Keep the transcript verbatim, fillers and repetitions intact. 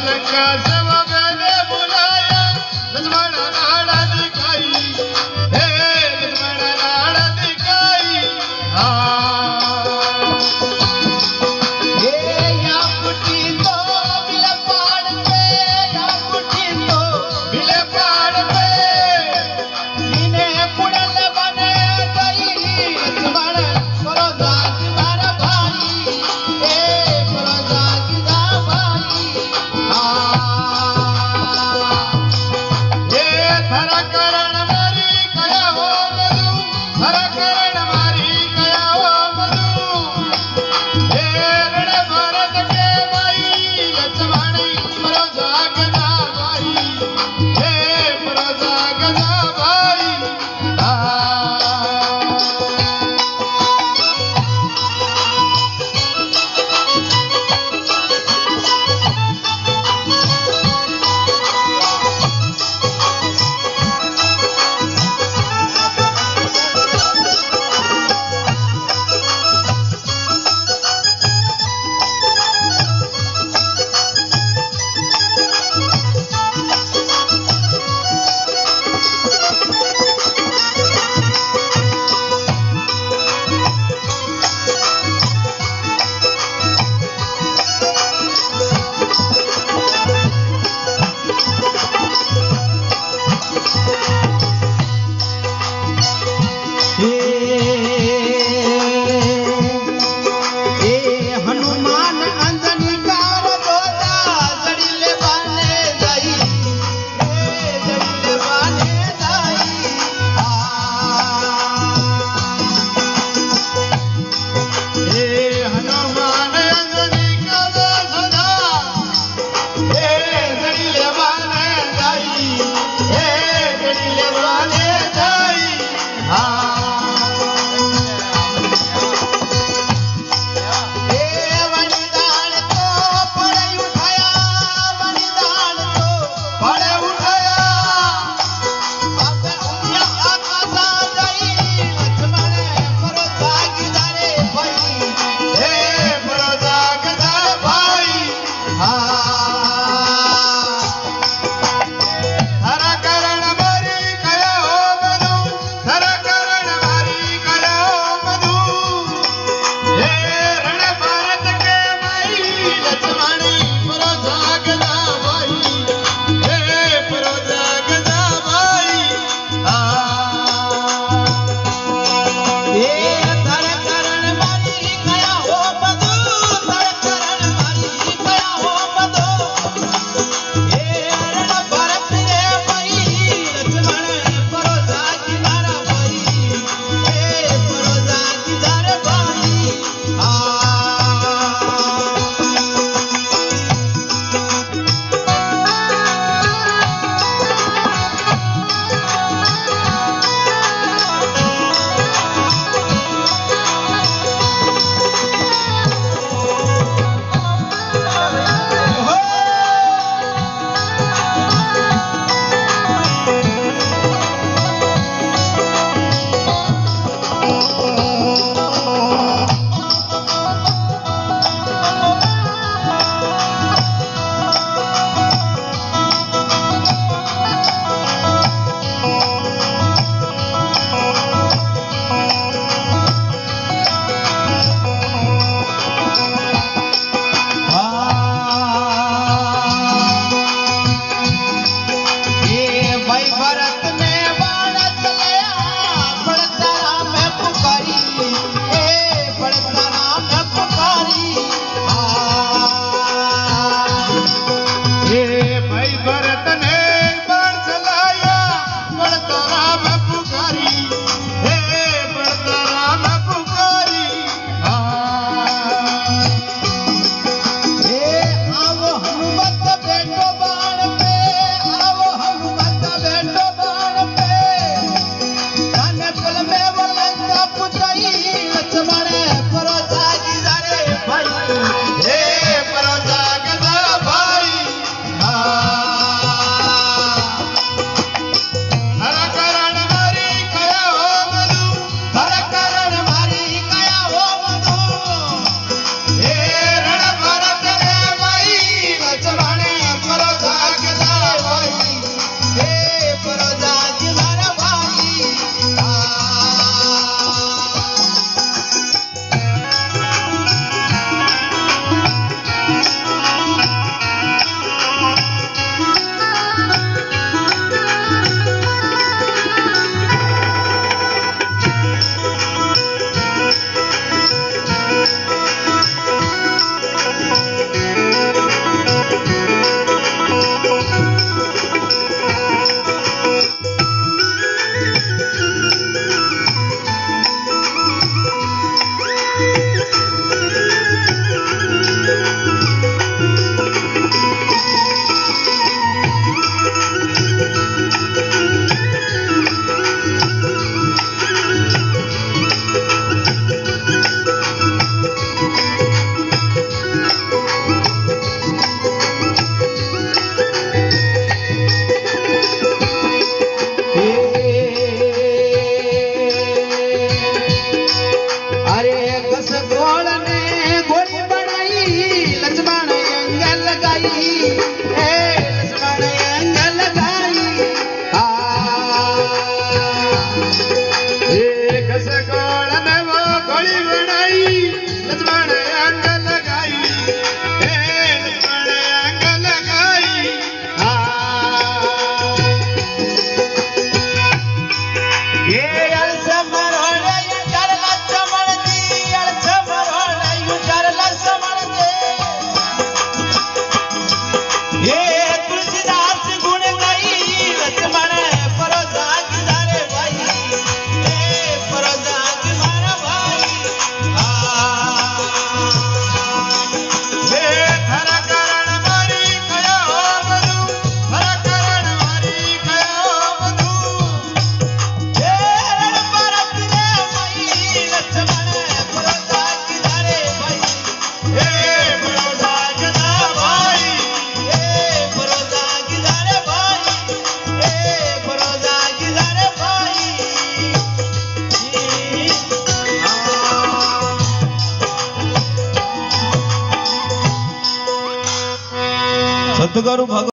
लंका सब मैंने बुलाया लक्ष्मण नाड़ा दिखाई हे लक्ष्मण नाड़ा दिखाई हाँ ये या पुटी तो बिले पाड़ पे या पुटी तो बिले पाड़ पे इन्हें पुड़ल बने गई लक्ष्मण करो जाति मारा भाई ए करो जाति दा भाई हाँ ए लक्ष्मण अंग लगाई आ एक सकोड़ ने वो घोड़ी बनाई लक्ष्मण अंग लगाई हे लक्ष्मण अंग लगाई हाँ ये अलस मरोड़े युचर लक्ष्मण जी अलस मरोड़े युचर लक्ष्मण जी ये तुलसीदास गुण गई लक्ष्मण परोसा किधारे भाई ए परोसा किधारा भाई हे थर करण मारी कयो बधु थर करण मारी कयो बधु ए रण परत ने भाई लक्ष्मण परोसा किधारे भाई हे बड़ोदा गदा भाई ए परोसा किधारे भाई ए परोसा किधारे भाई सतगुरु भगवान